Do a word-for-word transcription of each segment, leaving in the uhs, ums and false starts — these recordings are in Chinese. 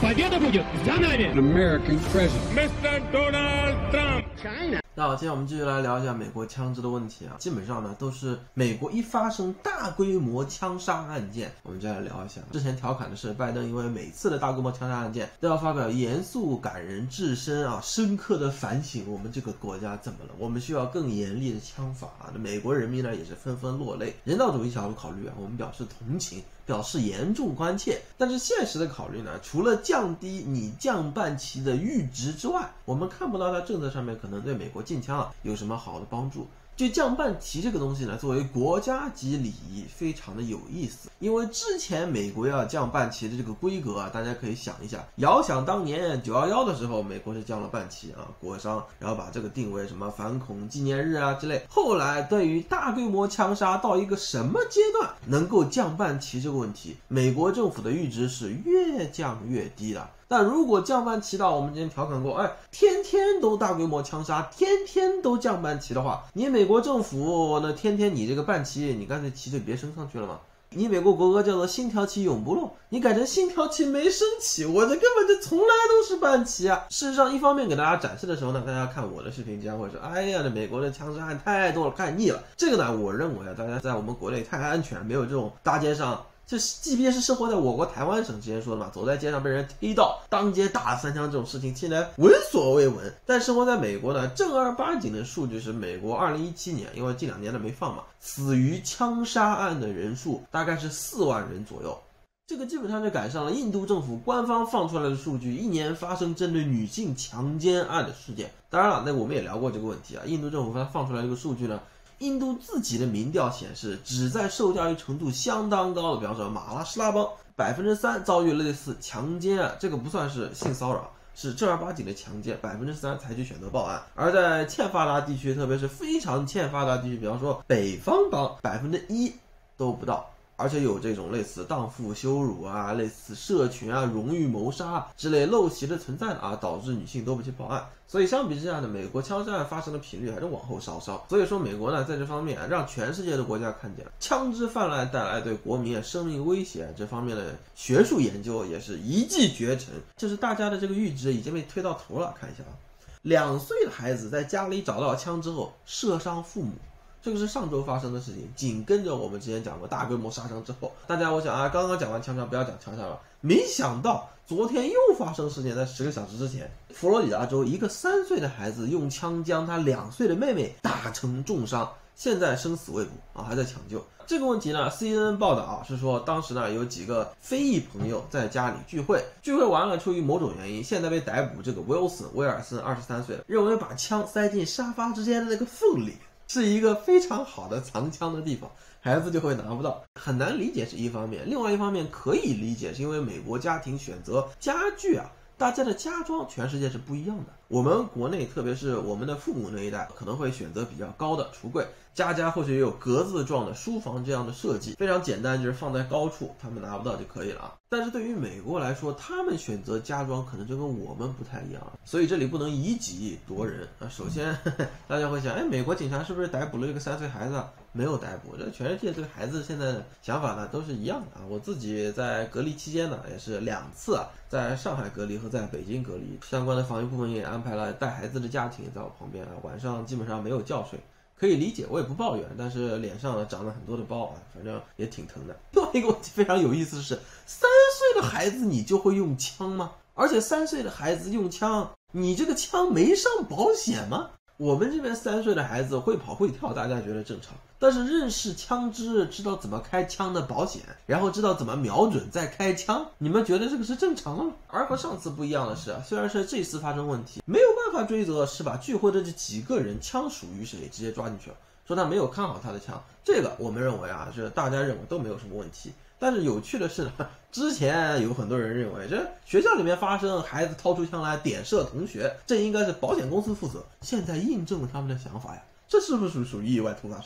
An American president. Mister Donald Trump. China. 那好，今天我们继续来聊一下美国枪支的问题啊，基本上呢都是美国一发生大规模枪杀案件，我们就来聊一下。之前调侃的是拜登因为每次的大规模枪杀案件都要发表严肃、感人至深啊、深刻的反省，我们这个国家怎么了？我们需要更严厉的枪法啊！那美国人民呢也是纷纷落泪。人道主义角度考虑啊，我们表示同情，表示严重关切。但是现实的考虑呢，除了降低你降半旗的阈值之外，我们看不到在政策上面可能对美国禁枪啊有什么好的帮助。就降半旗这个东西呢，作为国家级礼仪非常的有意思，因为之前美国要降半旗的这个规格啊，大家可以想一下，遥想当年九一一的时候，美国是降了半旗啊，国殇，然后把这个定为什么反恐纪念日啊之类。后来对于大规模枪杀到一个什么阶段能够降半旗这个问题，美国政府的阈值是越降越低的。但如果降半旗到我们之前调侃过，哎，天天都大规模枪杀，天天都降半旗的话，你美国政府那天天你这个半旗，你干脆旗就别升上去了嘛。你美国国歌叫做星条旗永不落，你改成星条旗没升起，我这根本就从来都是半旗啊。事实上，一方面给大家展示的时候呢，大家看我的视频，经常会说，哎呀，这美国的枪杀案太多了，看腻了。这个呢，我认为啊，大家在我们国内太安全，没有这种大街上。这即便是生活在我国台湾省之前说的嘛，走在街上被人踢到，当街打三枪这种事情现在闻所未闻。但生活在美国呢，正儿八经的数据是美国二零一七年，因为近两年的没放嘛，死于枪杀案的人数大概是四万人左右。这个基本上就赶上了印度政府官方放出来的数据，一年发生针对女性强奸案的事件。当然了，那我们也聊过这个问题啊，印度政府它放出来这个数据呢，印度自己的民调显示，只在受教育程度相当高的，比方说马拉施拉邦，百分之三遭遇类似强奸案，这个不算是性骚扰，是正儿八经的强奸，百分之三才去选择报案。而在欠发达地区，特别是非常欠发达地区，比方说北方邦，百分之一都不到。而且有这种类似荡妇羞辱啊、类似社群啊、荣誉谋杀啊之类陋习的存在的啊，导致女性都不去报案。所以相比之下呢，美国枪杀案发生的频率还是往后稍稍。所以说美国呢，在这方面啊，让全世界的国家看见了枪支泛滥带来对国民生命威胁这方面的学术研究也是一骑绝尘。就是大家的这个阈值已经被推到头了。看一下啊，两岁的孩子在家里找到枪之后射伤父母。这个是上周发生的事情，紧跟着我们之前讲过大规模杀伤之后，大家我想啊，刚刚讲完枪杀，不要讲枪杀了。没想到昨天又发生事件，在十个小时之前，佛罗里达州一个三岁的孩子用枪将他两岁的妹妹打成重伤，现在生死未卜啊，还在抢救。这个问题呢 ，C N N 报道啊是说，当时呢有几个非裔朋友在家里聚会，聚会完了，出于某种原因，现在被逮捕。这个 Wilson 威尔森二十三岁了，认为把枪塞进沙发之间的那个缝里是一个非常好的藏枪的地方，孩子就会拿不到。很难理解是一方面，另外一方面可以理解，是因为美国家庭选择家具啊，大家的家装全世界是不一样的。我们国内特别是我们的父母那一代可能会选择比较高的橱柜，家家或许也有格子状的书房这样的设计，非常简单，就是放在高处，他们拿不到就可以了啊。但是对于美国来说，他们选择家装可能就跟我们不太一样，所以这里不能以己夺人啊。首先呵呵大家会想，哎，美国警察是不是逮捕了这个三岁孩子啊？没有逮捕，这全世界这个孩子现在的想法呢都是一样的啊。我自己在隔离期间呢也是两次啊，在上海隔离和在北京隔离，相关的防疫部门也安排了带孩子的家庭在我旁边啊，晚上基本上没有觉睡。可以理解，我也不抱怨，但是脸上呢长了很多的包啊，反正也挺疼的。另外一个问题非常有意思的是，三岁的孩子你就会用枪吗？而且三岁的孩子用枪，你这个枪没上保险吗？我们这边三岁的孩子会跑会跳，大家觉得正常，但是认识枪支，知道怎么开枪的保险，然后知道怎么瞄准再开枪，你们觉得这个是正常吗？而和上次不一样的是啊，虽然是这次发生问题，没有办法追责是把聚会的这几个人枪属于谁，直接抓进去了，说他没有看好他的枪，这个我们认为啊，是大家认为都没有什么问题。但是有趣的是呢，之前有很多人认为这学校里面发生孩子掏出枪来点射同学，这应该是保险公司负责。现在印证了他们的想法呀，这是不是属于意外突发事件？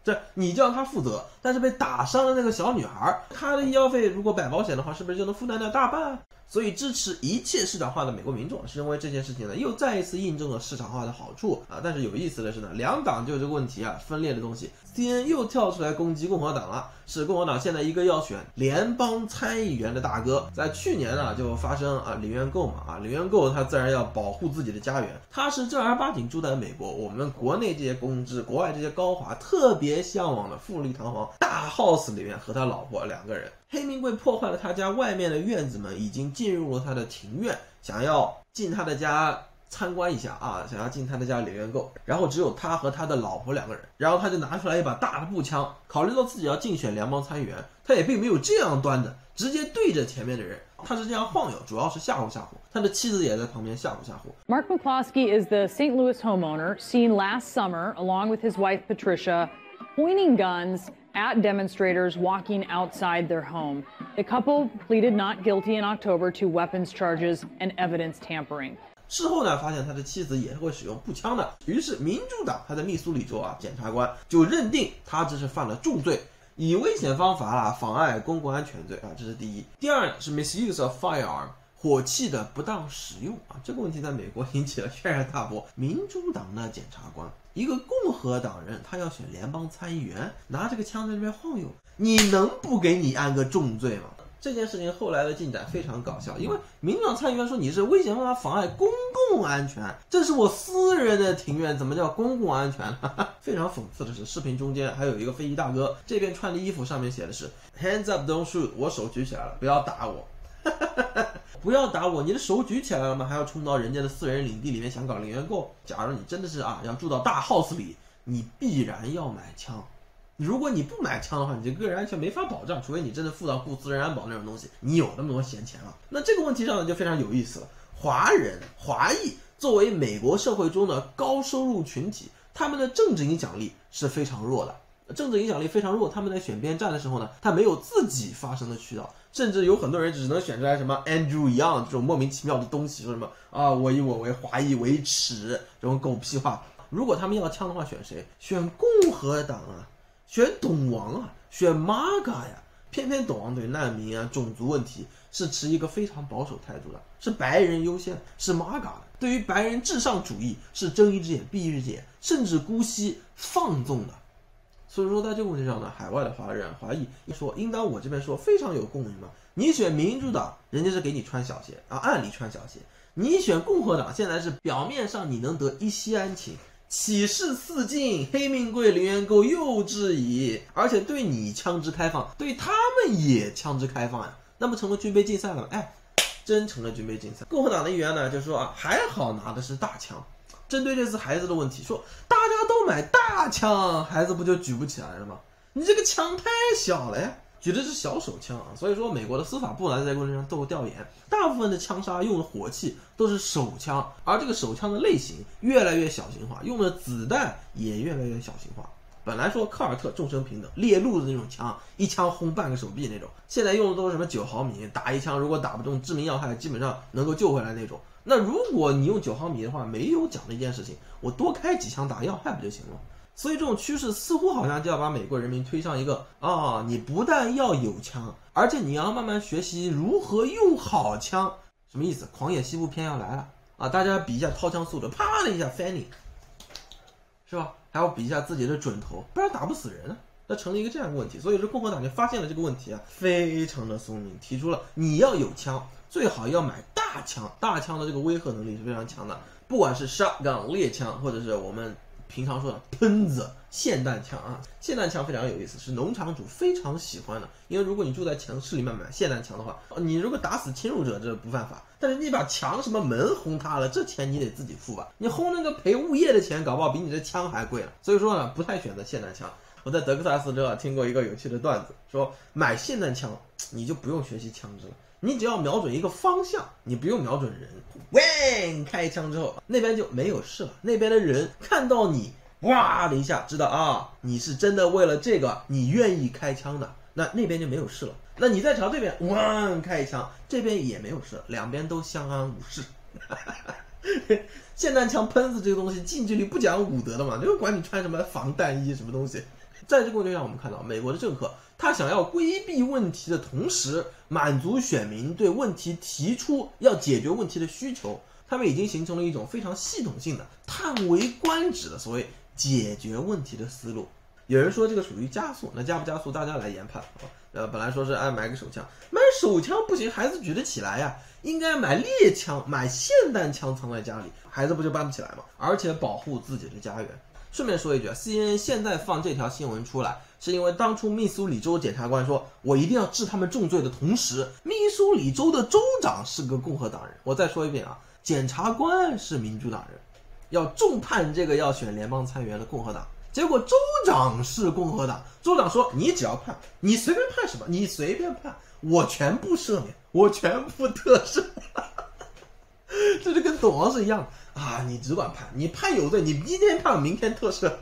这你就要他负责，但是被打伤的那个小女孩，她的医药费如果买保险的话，是不是就能负担掉大半？所以支持一切市场化的美国民众是认为这件事情呢，又再一次印证了市场化的好处啊。但是有意思的是呢，两党就这个问题啊，分裂的东西 ，C N N 又跳出来攻击共和党了，是共和党现在一个要选联邦参议员的大哥，在去年呢就发生啊李元购嘛啊李元购他自然要保护自己的家园，他是正儿八经住在美国，我们国内这些公知，国外这些高华特别向往的富丽堂皇大 house 里面和他老婆两个人。黑名贵破坏了他家外面的院子们，已经进入了他的庭院，想要进他的家参观一下啊，想要进他的家里面购，然后只有他和他的老婆两个人，然后他就拿出来一把大的步枪，考虑到自己要竞选联邦参议员，他也并没有这样端着，直接对着前面的人，他是这样晃悠，主要是吓唬吓唬，他的妻子也在旁边吓唬吓唬。 Mark McCloskey is the Saint Louis homeowner seen last summer along with his wife Patricia pointing guns at demonstrators walking outside their home. The couple pleaded not guilty in October to weapons charges and evidence tampering. 事后呢，发现他的妻子也是会使用步枪的，于是民主党他在密苏里州啊，检察官就认定他这是犯了重罪，以危险方法啊妨碍公共安全罪啊，这是第一。第二呢是 misuse of firearm， 火器的不当使用啊，这个问题在美国引起了轩然大波。民主党的检察官，一个共和党人，他要选联邦参议员，拿这个枪在那边晃悠，你能不给你安个重罪吗？这件事情后来的进展非常搞笑，因为民主党参议员说你是危险方法妨碍公共安全，这是我私人的庭院，怎么叫公共安全？非常讽刺的是，视频中间还有一个非裔大哥，这边穿的衣服上面写的是 Hands up, don't shoot， 我手举起来了，不要打我。不要打我，你的手举起来了吗？还要冲到人家的私人领地里面想搞零元购？假如你真的是啊要住到大 house 里，你必然要买枪。如果你不买枪的话，你这个人安全没法保障，除非你真的付到雇私人安保那种东西，你有那么多闲钱了。那这个问题上呢就非常有意思了。华人、华裔作为美国社会中的高收入群体，他们的政治影响力是非常弱的。政治影响力非常弱，他们在选边站的时候呢，他没有自己发声的渠道，甚至有很多人只能选出来什么 Andrew Yang 这种莫名其妙的东西，说什么啊我以我为华裔为耻这种狗屁话。如果他们要枪的话，选谁？选共和党啊，选董王啊，选 M A G A 呀。偏偏董王对难民啊、种族问题是持一个非常保守态度的，是白人优先，是 M A G A 的。对于白人至上主义是睁一只眼闭一只眼，甚至姑息放纵的。所以说在这个问题上呢，海外的华人、华裔说，应当我这边说非常有共鸣嘛。你选民主党，人家是给你穿小鞋啊，暗里穿小鞋；你选共和党，现在是表面上你能得一息安寝，岂是四尽，黑命贵零元购又至矣。而且对你枪支开放，对他们也枪支开放呀，那么成了军备竞赛了。哎，真成了军备竞赛。共和党的议员呢就说啊，还好拿的是大枪。针对这次孩子的问题，说大家都买大枪，孩子不就举不起来了吗？你这个枪太小了呀，举的是小手枪啊。所以说，美国的司法部呢在这个问题上做调研，大部分的枪杀用的火器都是手枪，而这个手枪的类型越来越小型化，用的子弹也越来越小型化。本来说科尔特众生平等，猎鹿的那种枪，一枪轰半个手臂那种，现在用的都是什么九毫米，打一枪如果打不中致命要害，基本上能够救回来那种。那如果你用九毫米的话，没有讲的一件事情，我多开几枪打要害不就行了？所以这种趋势似乎好像就要把美国人民推上一个啊，你不但要有枪，而且你要慢慢学习如何用好枪。什么意思？狂野西部片要来了啊！大家比一下掏枪速度，啪的一下翻你，是吧？还要比一下自己的准头，不然打不死人啊。那成了一个这样的问题，所以说共和党就发现了这个问题啊，非常的聪明，提出了你要有枪，最好要买大枪，大枪的这个威慑能力是非常强的，不管是 shotgun 猎枪，或者是我们平常说的喷子霰弹枪啊，霰弹枪非常有意思，是农场主非常喜欢的，因为如果你住在城市里面买霰弹枪的话，你如果打死侵入者这不犯法，但是你把墙什么门轰塌了，这钱你得自己付吧，你轰那个赔物业的钱搞不好比你这枪还贵了，所以说呢不太选择霰弹枪。我在德克萨斯州啊听过一个有趣的段子，说买霰弹枪你就不用学习枪支了，你只要瞄准一个方向，你不用瞄准人，喂，开枪之后那边就没有事了，那边的人看到你哇的一下知道啊你是真的为了这个你愿意开枪的，那那边就没有事了。那你再朝这边哇开一枪，这边也没有事，两边都相安无事。霰弹枪喷子这个东西近距离不讲武德的嘛，就管你穿什么防弹衣什么东西， 在这个问题上，我们看到美国的政客，他想要规避问题的同时，满足选民对问题提出要解决问题的需求，他们已经形成了一种非常系统性的、叹为观止的所谓解决问题的思路。有人说这个属于加速，那加不加速大家来研判啊。呃，本来说是爱买个手枪，买手枪不行，孩子举得起来呀，应该买猎枪，买霰弹枪藏在家里，孩子不就搬不起来吗？而且保护自己的家园。顺便说一句 ，C N N 现在放这条新闻出来，是因为当初密苏里州检察官说我一定要治他们重罪的同时，密苏里州的州长是个共和党人。我再说一遍啊，检察官是民主党人，要重判这个要选联邦参议员的共和党。结果州长是共和党，州长说你只要判，你随便判什么，你随便判，我全部赦免，我全部特赦。这就跟董王是一样的啊，你只管判，你判有罪，你今天判，明天特赦。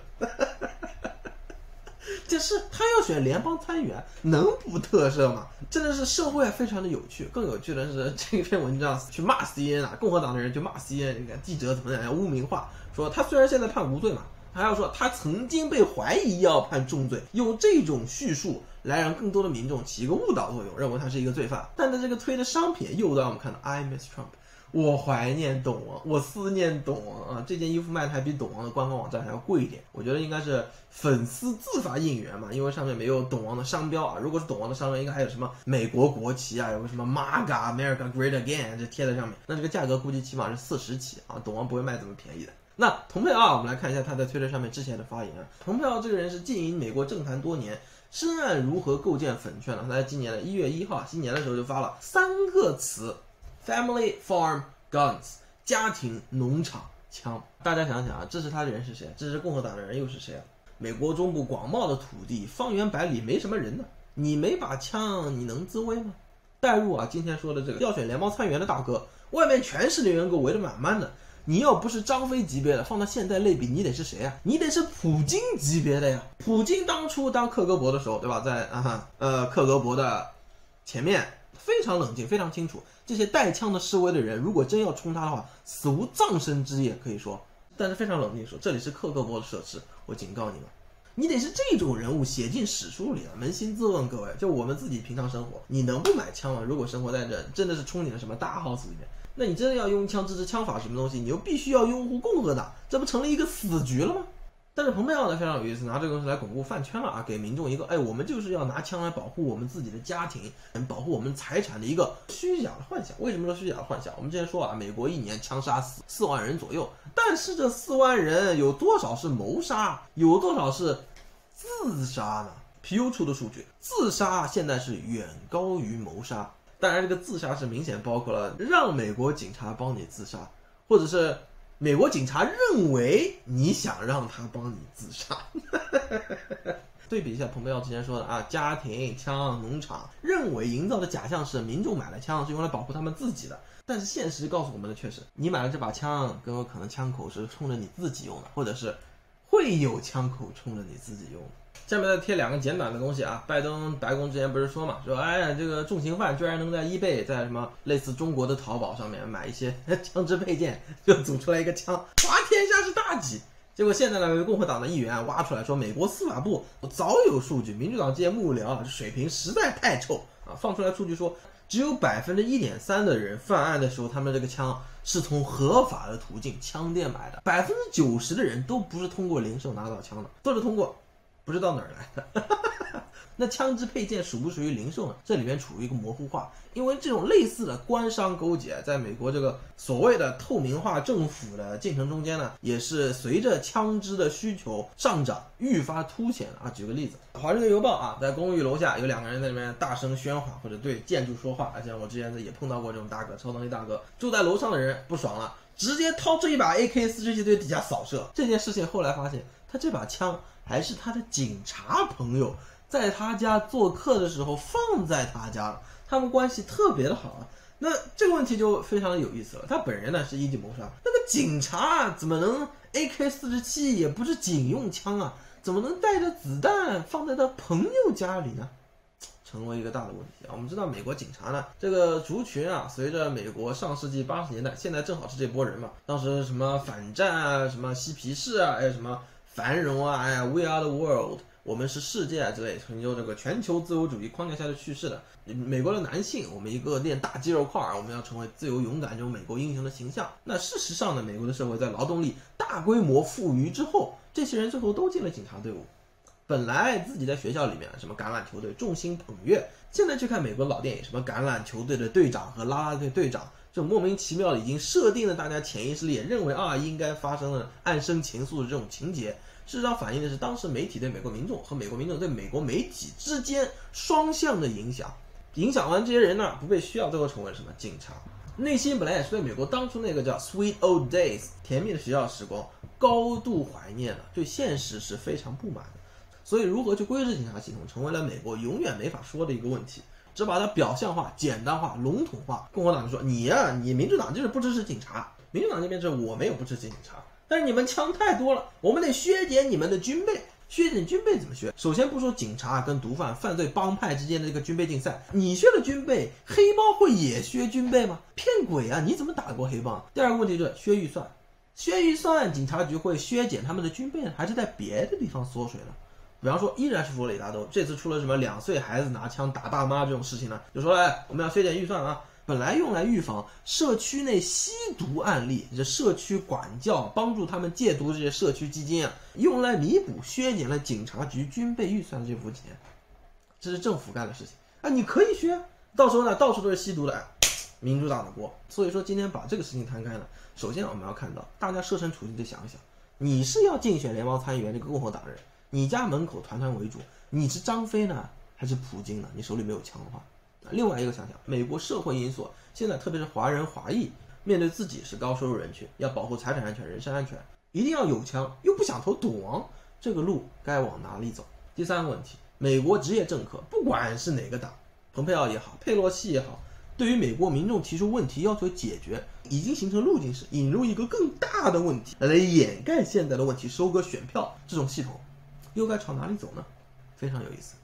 这是他要选联邦参议员，能不特赦吗？真的是社会非常的有趣。更有趣的是这篇文章去骂 C N N 啊，共和党的人就骂 C N N 这个记者怎么样污名化，说他虽然现在判无罪嘛，还要说他曾经被怀疑要判重罪，用这种叙述来让更多的民众起一个误导作用，认为他是一个罪犯。但在这个推的商品又让我们看到 I miss Trump， 我怀念董王，我思念董王啊！这件衣服卖的还比董王的官方网站还要贵一点，我觉得应该是粉丝自发应援嘛，因为上面没有董王的商标啊。如果是董王的商标，应该还有什么美国国旗啊，有个什么 MAGA America Great Again 这贴在上面，那这个价格估计起码是四十起啊，董王不会卖这么便宜的。那蓬佩奥，我们来看一下他在推特上面之前的发言啊。蓬佩奥这个人是经营美国政坛多年，深谙如何构建粉圈了。他在今年的一月一号，新年的时候就发了三个词 ：family farm guns， 家庭农场枪。大家想想啊，支持他的人是谁？支持共和党的人又是谁啊？美国中部广袤的土地，方圆百里没什么人呢，你没把枪，你能自卫吗？带入啊，今天说的这个要选联邦参议员的大哥，外面全是联员狗围得满满的。你要不是张飞级别的，放到现在类比，你得是谁啊？你得是普京级别的呀！普京当初当克格勃的时候，对吧？在啊呃克格勃的前面非常冷静，非常清楚，这些带枪的示威的人，如果真要冲他的话，死无葬身之业，可以说。但是非常冷静说，这里是克格勃的设施，我警告你们，你得是这种人物写进史书里了。扪心自问，各位，就我们自己平常生活，你能不买枪吗？如果生活在这真的是憧憬的什么大 house 里面，那你真的要拥枪支持枪法什么东西，你又必须要拥护共和党，这不成了一个死局了吗？但是蓬佩奥呢非常有意思，拿这个东西来巩固饭圈了啊，给民众一个哎，我们就是要拿枪来保护我们自己的家庭，保护我们财产的一个虚假的幻想。为什么说虚假的幻想？我们之前说啊，美国一年枪杀死四万人左右，但是这四万人有多少是谋杀，有多少是自杀呢？皮尤出的数据，自杀现在是远高于谋杀。当然，这个自杀是明显包括了让美国警察帮你自杀，或者是美国警察认为你想让他帮你自杀。对比一下蓬佩奥之前说的啊，家庭、枪、农场，认为营造的假象是民众买了枪是用来保护他们自己的，但是现实告诉我们的却是，你买了这把枪，更有可能枪口是冲着你自己用的，或者是会有枪口冲着你自己用的。下面再贴两个简短的东西啊，拜登白宫之前不是说嘛，说哎呀，这个重刑犯居然能在 eBay 在什么类似中国的淘宝上面买一些枪支配件，就组出来一个枪，哇，天下是大吉。结果现在呢，共和党的议员挖出来说，美国司法部早有数据，民主党这些幕僚啊，水平实在太臭啊，放出来数据说，只有百分之一点三的人犯案的时候，他们这个枪是从合法的途径枪店买的，百分之九十的人都不是通过零售拿到枪的，都是通过不知道哪儿来的。那枪支配件属不属于零售呢？这里面处于一个模糊化，因为这种类似的官商勾结，在美国这个所谓的透明化政府的进程中间呢，也是随着枪支的需求上涨愈发凸显啊。举个例子，华盛顿邮报啊，在公寓楼下有两个人在里面大声喧哗或者对建筑说话，而且我之前也碰到过这种大哥，超能力大哥，住在楼上的人不爽了，直接掏出一把 A K 四十七对底下扫射。这件事情后来发现，他这把枪还是他的警察朋友在他家做客的时候放在他家了，他们关系特别的好啊。那这个问题就非常的有意思了，他本人呢是一级谋杀，那个警察怎么能 A K 四十七 也不是警用枪啊，怎么能带着子弹放在他朋友家里呢？成为一个大的问题啊！我们知道美国警察呢，这个族群啊，随着美国上世纪八十年代，现在正好是这波人嘛，当时什么反战啊，什么嬉皮士啊，还有什么繁荣啊，哎呀 ，We are the world， 我们是世界啊之类成就这个全球自由主义框架下的叙事的。美国的男性，我们一个练大肌肉块，我们要成为自由勇敢这种美国英雄的形象。那事实上呢，美国的社会在劳动力大规模富余之后，这些人最后都进了警察队伍。本来自己在学校里面什么橄榄球队众星捧月，现在去看美国老电影，什么橄榄球队的队长和啦啦队队长，这种莫名其妙的已经设定了大家潜意识里也认为啊应该发生了暗生情愫的这种情节。事实上反映的是当时媒体对美国民众和美国民众对美国媒体之间双向的影响。影响完这些人呢，不被需要，最后成为什么警察。内心本来也是对美国当初那个叫 Sweet Old Days 甜蜜的学校时光高度怀念的，对现实是非常不满的。所以如何去规制警察系统，成为了美国永远没法说的一个问题。只把它表象化、简单化、笼统化。共和党就说你呀、啊，你民主党就是不支持警察，民主党这边是我没有不支持警察，但是你们枪太多了，我们得削减你们的军备。削减军备怎么削？首先不说警察跟毒贩、犯罪帮派之间的这个军备竞赛，你削了军备，黑帮会也削军备吗？骗鬼啊！你怎么打过黑帮？第二个问题就是削预算，削预算，警察局会削减他们的军备，还是在别的地方缩水了？比方说依然是佛罗里达州，这次出了什么两岁孩子拿枪打大妈这种事情呢，就说哎，我们要削减预算啊，本来用来预防社区内吸毒案例，这社区管教帮助他们戒毒这些社区基金啊，用来弥补削减了警察局军备预算的这部分钱，这是政府干的事情啊，你可以削，到时候呢到处都是吸毒的，哎，民主党的锅。所以说今天把这个事情摊开了，首先我们要看到大家设身处地的想一想，你是要竞选联邦参议员这个共和党人，你家门口团团围住，你是张飞呢还是普京呢？你手里没有枪的话。另外一个想想，美国社会因素，现在特别是华人华裔，面对自己是高收入人群，要保护财产安全、人身安全，一定要有枪，又不想投赌王，这个路该往哪里走？第三个问题，美国职业政客，不管是哪个党，蓬佩奥也好，佩洛西也好，对于美国民众提出问题要求解决，已经形成路径式，引入一个更大的问题来掩盖现在的问题，收割选票，这种系统又该朝哪里走呢？非常有意思。